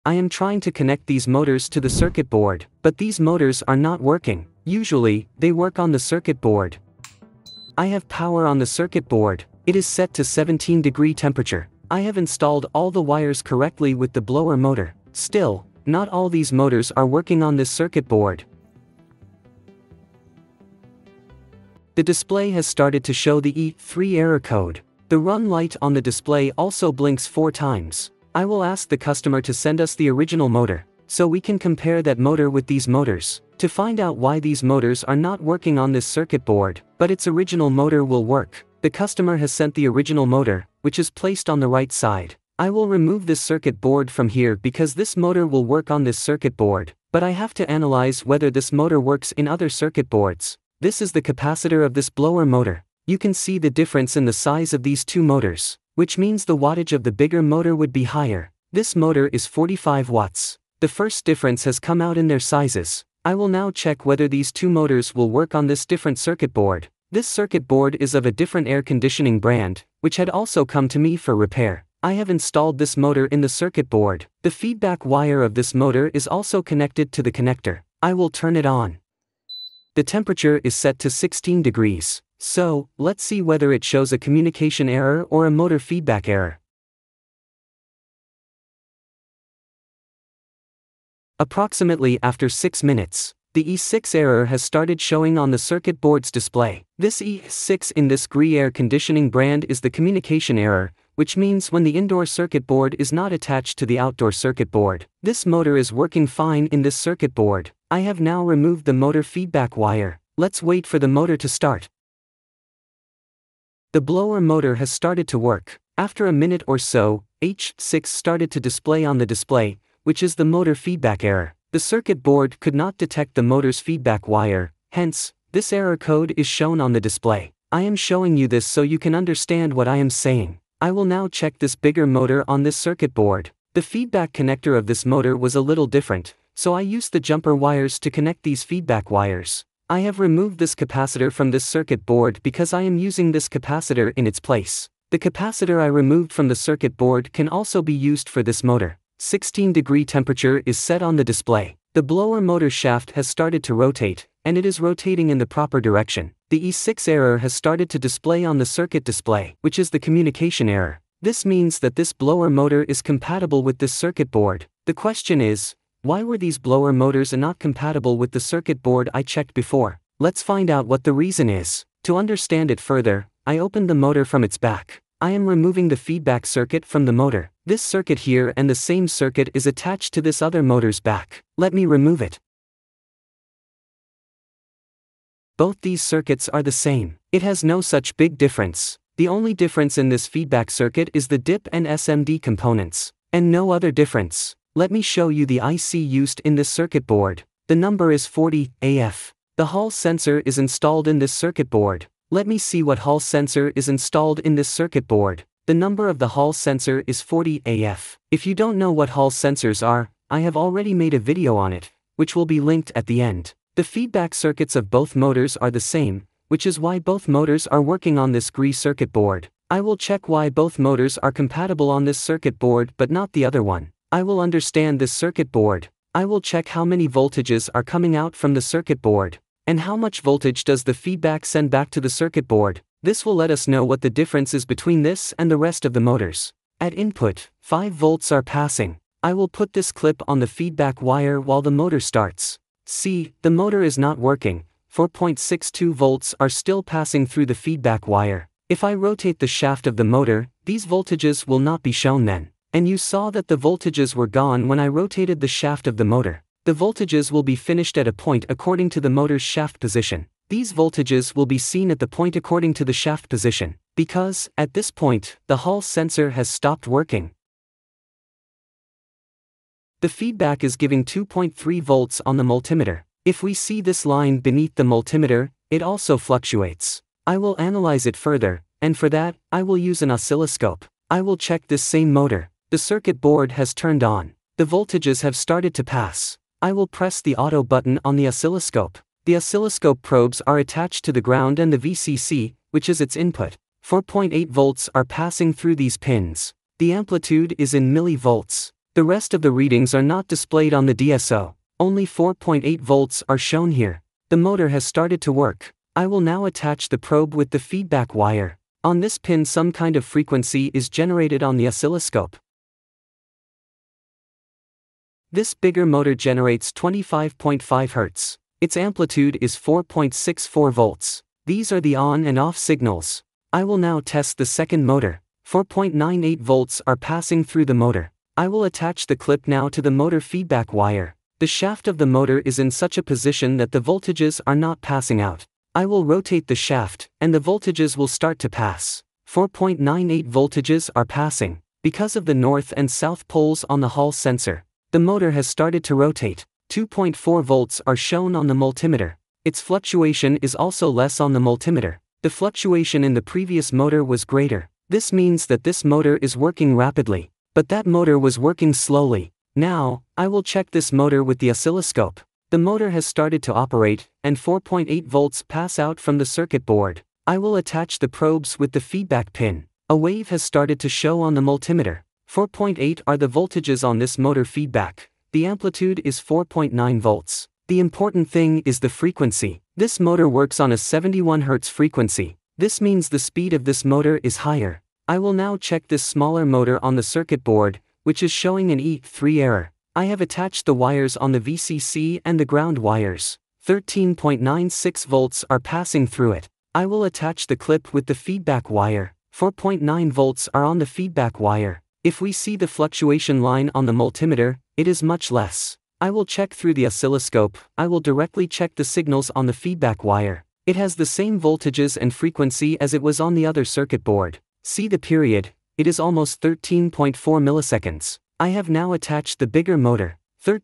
I am trying to connect these motors to the circuit board, but these motors are not working. Usually, they work on the circuit board. I have power on the circuit board. It is set to 17-degree temperature. I have installed all the wires correctly with the blower motor. Still, not all these motors are working on this circuit board. The display has started to show the E3 error code. The run light on the display also blinks 4 times. I will ask the customer to send us the original motor, so we can compare that motor with these motors, to find out why these motors are not working on this circuit board, but its original motor will work. The customer has sent the original motor, which is placed on the right side. I will remove this circuit board from here because this motor will work on this circuit board, but I have to analyze whether this motor works in other circuit boards. This is the capacitor of this blower motor. You can see the difference in the size of these two motors, which means the wattage of the bigger motor would be higher. This motor is 45 watts. The first difference has come out in their sizes. I will now check whether these two motors will work on this different circuit board. This circuit board is of a different air conditioning brand, which had also come to me for repair. I have installed this motor in the circuit board. The feedback wire of this motor is also connected to the connector. I will turn it on. The temperature is set to 16 degrees. So, let's see whether it shows a communication error or a motor feedback error. Approximately after 6 minutes, the E6 error has started showing on the circuit board's display. This E6 in this GRE air conditioning brand is the communication error, which means when the indoor circuit board is not attached to the outdoor circuit board. This motor is working fine in this circuit board. I have now removed the motor feedback wire. Let's wait for the motor to start. The blower motor has started to work. After a minute or so, H6 started to display on the display, which is the motor feedback error. The circuit board could not detect the motor's feedback wire, hence, this error code is shown on the display. I am showing you this so you can understand what I am saying. I will now check this bigger motor on this circuit board. The feedback connector of this motor was a little different, so I used the jumper wires to connect these feedback wires. I have removed this capacitor from this circuit board because I am using this capacitor in its place. The capacitor I removed from the circuit board can also be used for this motor. 16-degree temperature is set on the display. The blower motor shaft has started to rotate, and it is rotating in the proper direction. The E6 error has started to display on the circuit display, which is the communication error. This means that this blower motor is compatible with this circuit board. The question is, why were these blower motors not compatible with the circuit board I checked before? Let's find out what the reason is. To understand it further, I opened the motor from its back. I am removing the feedback circuit from the motor. This circuit here and the same circuit is attached to this other motor's back. Let me remove it. Both these circuits are the same. It has no such big difference. The only difference in this feedback circuit is the DIP and SMD components, and no other difference. Let me show you the IC used in this circuit board. The number is 40 AF. The Hall sensor is installed in this circuit board. Let me see what Hall sensor is installed in this circuit board. The number of the Hall sensor is 40 AF. If you don't know what Hall sensors are, I have already made a video on it, which will be linked at the end. The feedback circuits of both motors are the same, which is why both motors are working on this GRE circuit board. I will check why both motors are compatible on this circuit board but not the other one. I will understand this circuit board. I will check how many voltages are coming out from the circuit board, and how much voltage does the feedback send back to the circuit board. This will let us know what the difference is between this and the rest of the motors. At input, 5 volts are passing. I will put this clip on the feedback wire while the motor starts. See, the motor is not working. 4.62 volts are still passing through the feedback wire. If I rotate the shaft of the motor, these voltages will not be shown then. And you saw that the voltages were gone when I rotated the shaft of the motor. The voltages will be finished at a point according to the motor's shaft position. These voltages will be seen at the point according to the shaft position, because, at this point, the Hall sensor has stopped working. The feedback is giving 2.3 volts on the multimeter. If we see this line beneath the multimeter, it also fluctuates. I will analyze it further, and for that, I will use an oscilloscope. I will check this same motor. The circuit board has turned on. The voltages have started to pass. I will press the auto button on the oscilloscope. The oscilloscope probes are attached to the ground and the VCC, which is its input. 4.8 volts are passing through these pins. The amplitude is in millivolts. The rest of the readings are not displayed on the DSO. Only 4.8 volts are shown here. The motor has started to work. I will now attach the probe with the feedback wire. On this pin some kind of frequency is generated on the oscilloscope. This bigger motor generates 25.5 Hz. Its amplitude is 4.64 volts. These are the on and off signals. I will now test the second motor. 4.98 volts are passing through the motor. I will attach the clip now to the motor feedback wire. The shaft of the motor is in such a position that the voltages are not passing out. I will rotate the shaft, and the voltages will start to pass. 4.98 voltages are passing. Because of the north and south poles on the Hall sensor, the motor has started to rotate. 2.4 volts are shown on the multimeter. Its fluctuation is also less on the multimeter. The fluctuation in the previous motor was greater. This means that this motor is working rapidly, but that motor was working slowly. Now, I will check this motor with the oscilloscope. The motor has started to operate, and 4.8 volts pass out from the circuit board. I will attach the probes with the feedback pin. A wave has started to show on the multimeter. 4.8 are the voltages on this motor feedback. The amplitude is 4.9 volts. The important thing is the frequency. This motor works on a 71 Hz frequency. This means the speed of this motor is higher. I will now check this smaller motor on the circuit board, which is showing an E3 error. I have attached the wires on the VCC and the ground wires. 13.96 volts are passing through it. I will attach the clip with the feedback wire. 4.9 volts are on the feedback wire. If we see the fluctuation line on the multimeter, it is much less. I will check through the oscilloscope. I will directly check the signals on the feedback wire. It has the same voltages and frequency as it was on the other circuit board. See the period, it is almost 13.4 milliseconds. I have now attached the bigger motor.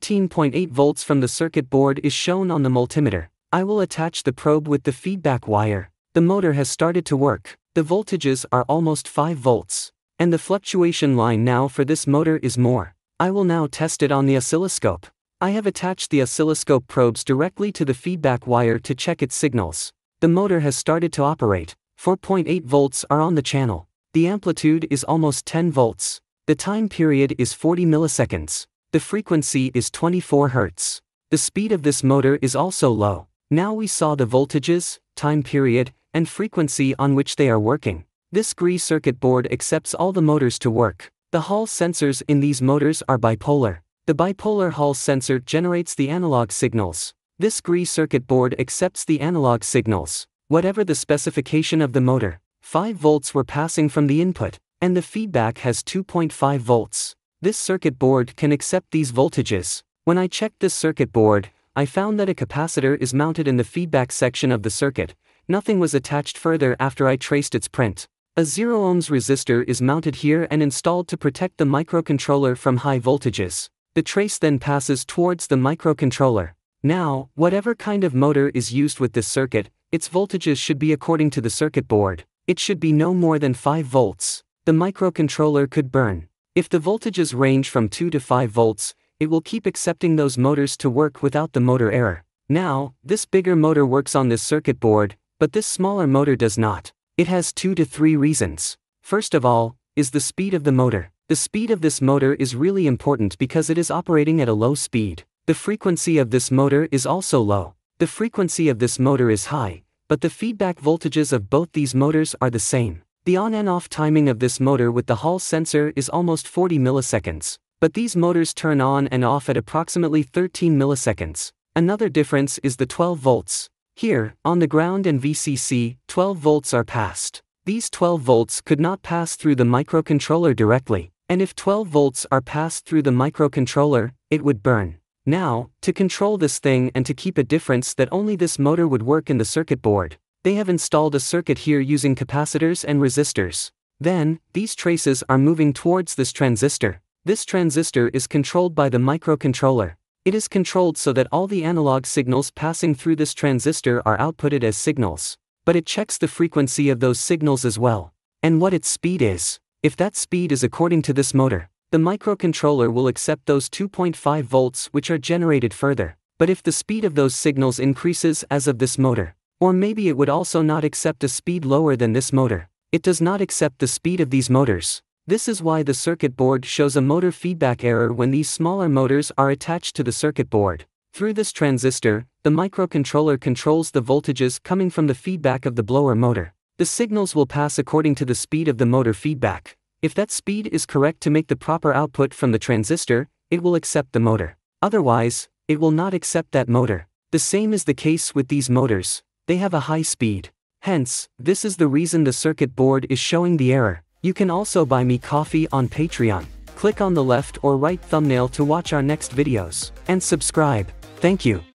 13.8 volts from the circuit board is shown on the multimeter. I will attach the probe with the feedback wire. The motor has started to work. The voltages are almost 5 volts. And the fluctuation line now for this motor is more. I will now test it on the oscilloscope. I have attached the oscilloscope probes directly to the feedback wire to check its signals. The motor has started to operate. 4.8 volts are on the channel. The amplitude is almost 10 volts. The time period is 40 milliseconds. The frequency is 24 Hz. The speed of this motor is also low. Now we saw the voltages, time period, and frequency on which they are working. This GRI circuit board accepts all the motors to work. The Hall sensors in these motors are bipolar. The bipolar Hall sensor generates the analog signals. This GRI circuit board accepts the analog signals. Whatever the specification of the motor, 5 volts were passing from the input, and the feedback has 2.5 volts. This circuit board can accept these voltages. When I checked this circuit board, I found that a capacitor is mounted in the feedback section of the circuit. Nothing was attached further after I traced its print. A 0 ohms resistor is mounted here and installed to protect the microcontroller from high voltages. The trace then passes towards the microcontroller. Now, whatever kind of motor is used with this circuit, its voltages should be according to the circuit board. It should be no more than 5 volts. The microcontroller could burn. If the voltages range from 2 to 5 volts, it will keep accepting those motors to work without the motor error. Now, this bigger motor works on this circuit board, but this smaller motor does not. It has 2 to 3 reasons. First of all, is the speed of the motor. The speed of this motor is really important because it is operating at a low speed. The frequency of this motor is also low. The frequency of this motor is high, but the feedback voltages of both these motors are the same. The on and off timing of this motor with the Hall sensor is almost 40 milliseconds, but these motors turn on and off at approximately 13 milliseconds. Another difference is the 12 volts. Here, on the ground and VCC, 12 volts are passed. These 12 volts could not pass through the microcontroller directly, and if 12 volts are passed through the microcontroller, it would burn. Now, to control this thing and to keep a difference that only this motor would work in the circuit board, they have installed a circuit here using capacitors and resistors. Then, these traces are moving towards this transistor. This transistor is controlled by the microcontroller. It is controlled so that all the analog signals passing through this transistor are outputted as signals. But it checks the frequency of those signals as well, and what its speed is. If that speed is according to this motor, the microcontroller will accept those 2.5 volts which are generated further. But if the speed of those signals increases as of this motor, or maybe it would also not accept a speed lower than this motor, it does not accept the speed of these motors. This is why the circuit board shows a motor feedback error when these smaller motors are attached to the circuit board. Through this transistor, the microcontroller controls the voltages coming from the feedback of the blower motor. The signals will pass according to the speed of the motor feedback. If that speed is correct to make the proper output from the transistor, it will accept the motor. Otherwise, it will not accept that motor. The same is the case with these motors. They have a high speed. Hence, this is the reason the circuit board is showing the error. You can also buy me coffee on Patreon. Click on the left or right thumbnail to watch our next videos. And subscribe. Thank you.